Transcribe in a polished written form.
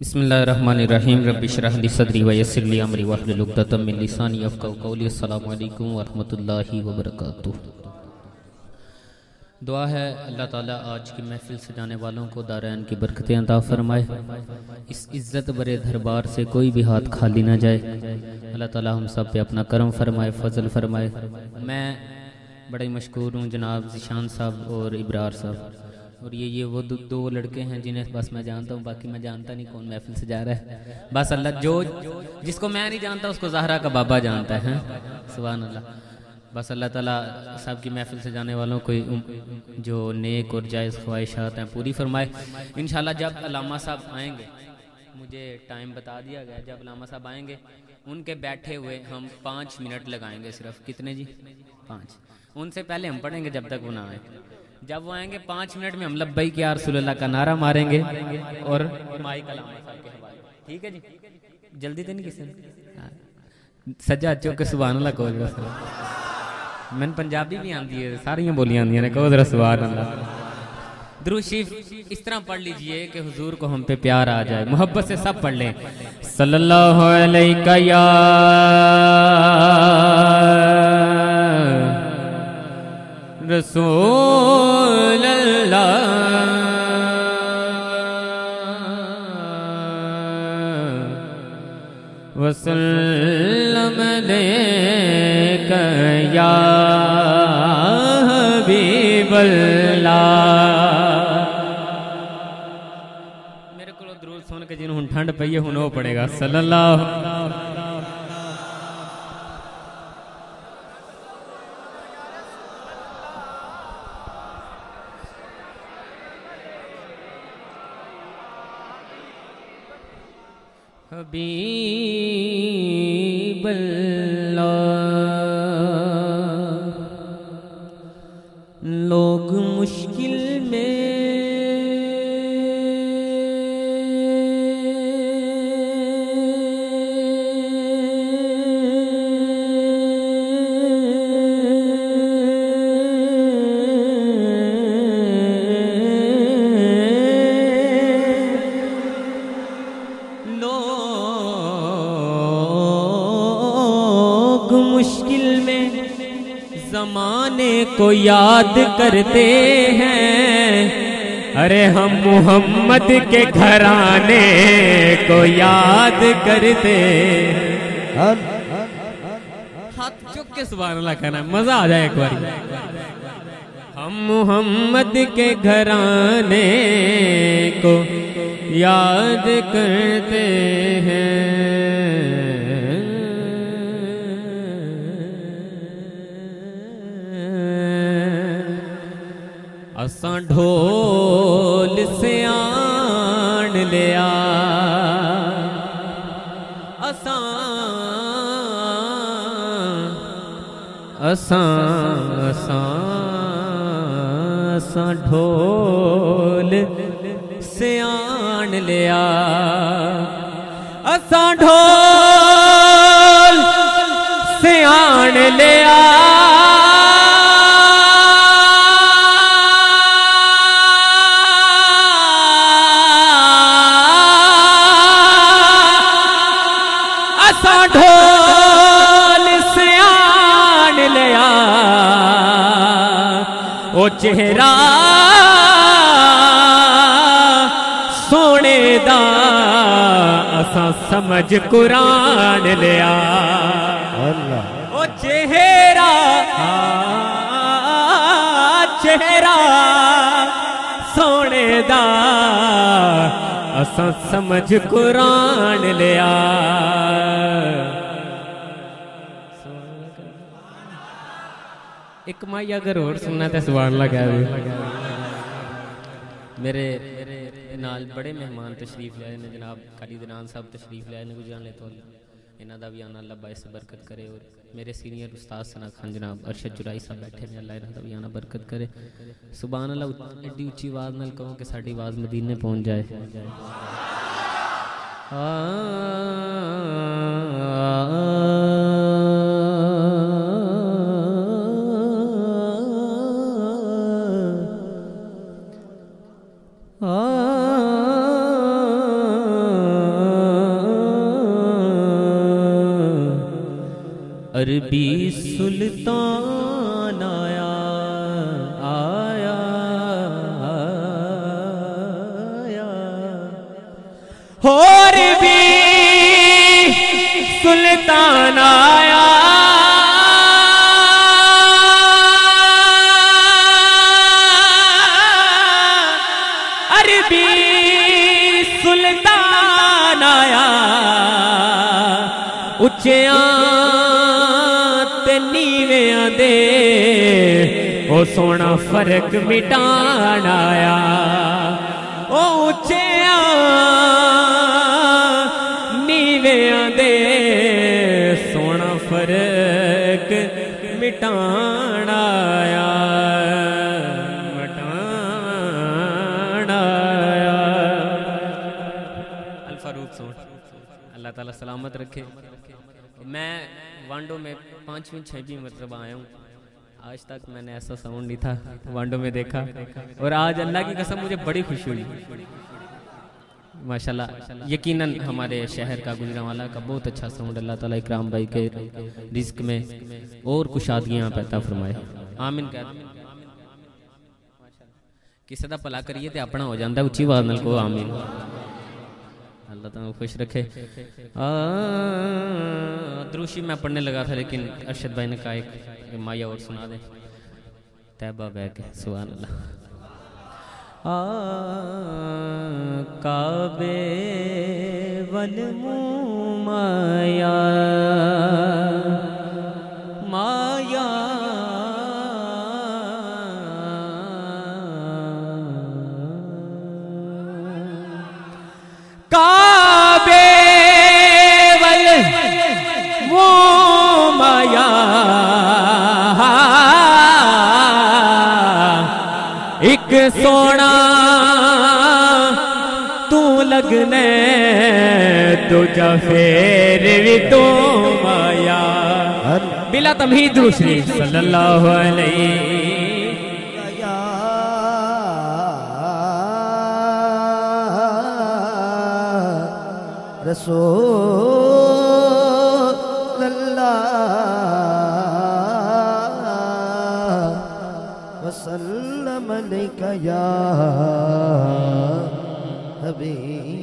बिस्मिल्लाहिर्रहमानिर्रहीम रब्बि इश्रह ली सदरी व यस्सिर ली अमरी वहलुल उक़दतम मिन लिसानी यफ़क़हू क़ौली। अस्सलामु अलैकुम व रहमतुल्लाहि व बरकातुहू। दुआ है अल्लाह ताला आज की महफिल सजाने वालों को दारैन की बरकतें अता फरमाए। इस इज़्ज़त बरे दरबार से कोई भी हाथ खाली ना जाए। अल्लाह ताला हम सब पे अपना करम फरमाए, फजल फरमाए। मैं बड़ा ही मशकूर हूँ जनाब ज़ीशान साहब और इब्रार साहब, और ये वो दो लड़के हैं जिन्हें बस मैं जानता हूँ, बाकी मैं जानता नहीं कौन महफिल से जा रहा है। बस अल्लाह जिसको मैं नहीं जानता उसको ज़हरा का बाबा जानता है। सुभान अल्लाह। बस अल्लाह ताला साहब की महफिल से जाने वालों को जो नेक और जायज़ ख्वाहिशात हैं पूरी फरमाए। इंशाल्लाह जब अल्लामा साहब आएंगे, मुझे टाइम बता दिया गया, जब अल्लामा साहब आएंगे उनके बैठे हुए हम 5 मिनट लगाएंगे सिर्फ। कितने जी? 5। उनसे पहले हम पढ़ेंगे जब तक वो ना आए। जब वो आएंगे 5 मिनट में हम लब्बैक या रसूलल्लाह का नारा मारेंगे और माइक अल्लामा साहब के हवाले। ठीक है जी? जल्दी तो नहीं किसी ने सजा चौके सुभान अल्लाह कहो। मैंने पंजाबी भी आती है, सारियां बोलियां आंदियां ने, कहो जरा सुभान अल्लाह। दुरूद शरीफ इस तरह पढ़ लीजिए कि हुजूर को हम पे प्यार आ जाए। मोहब्बत से सब पढ़ लें। सल्लल्लाहु अलैका या रसूल अल्लाह वसल्लम अलैका या हबीब अल्लाह। मेरे को दुरूद सुन के जिन्होंने ठंड पई है हुन वो पड़ेगा सल्लल्लाहु। हबीब अल्लाह। लोग मुश्किल में मुश्किल में ज़माने को याद करते हैं। अरे हम मोहम्मद के घराने को याद करते। हाथ चुक के सुभान अल्लाह कहना, मजा आ जाए एक बार। हम मोहम्मद के घराने को याद करते हैं। असां ढोल से आन लिया, असां ढोल से आन लिया, असां ढोल से आन लिया। ढोल से आन लिया ओ चेहरा सोने दा, असा समझ कुरान लिया। ओ चेहरा सोने दा, असा समझ कुरान लिया। एक माई अगर और सुनना तो सुभान अल्लाह कह दे। मेरे नाल बड़े मेहमान तशरीफ लाए ने, जनाब काली दनान साहब तशरीफ लाए ने, गुजान ले तो इन्हां दा भी आना अल्लाह बाइस बरकत करे। और मेरे सीनियर उस्ताद सना खान जनाब अरशद जुराई साहब बैठे ने, अल्लाह इन्हां दा भी आना बरकत करे। सुभान अल्लाह। एडी उच्ची आवाज़ नाल कहो कि साडी आवाज़ मदीने पहुंच जाए। अरबी सुल्तान आया आया आया हो अरबी सुल्तान आया अरबी सुल्तान आया उच्चियां ते नीवियां दे ओ सोना फर्क मिटान आया ओ उच्चियां नीवियां दे सोना फर्क मिटान आया अल्लाह ताला सलामत रखे। मैं वांडो में 5वीं 6वीं मरतबा आया हूँ। आज तक मैंने ऐसा साउंड नहीं था वांडो में देखा और आज अल्लाह की कसम मुझे बड़ी खुशी हुई माशाल्लाह। यकीनन हमारे शहर का गुजरांवाला का बहुत अच्छा साउंड अल्लाह ताला इकराम भाई के रिज़्क में और कुशादगियां पैदा फरमाए आमीन कह किसी का भला करिए तो अपना हो जाता उच्ची आवाज़ नाल को आमीन। अल्लाह ताला खुश रखे। द्रूशी मैं पढ़ने लगा था लेकिन अरशद भाई ने कहा एक माया और सुना दे तैबा बह के सुभान अल्लाह। काबे वल मुँह माया माया काबे वल वो माया एक सोना तू लगने तुझा फेर भी तो माया बिला तमहीद दूसरी सल्लल्लाहु अलैहि वसल्लम अलैका या हबीब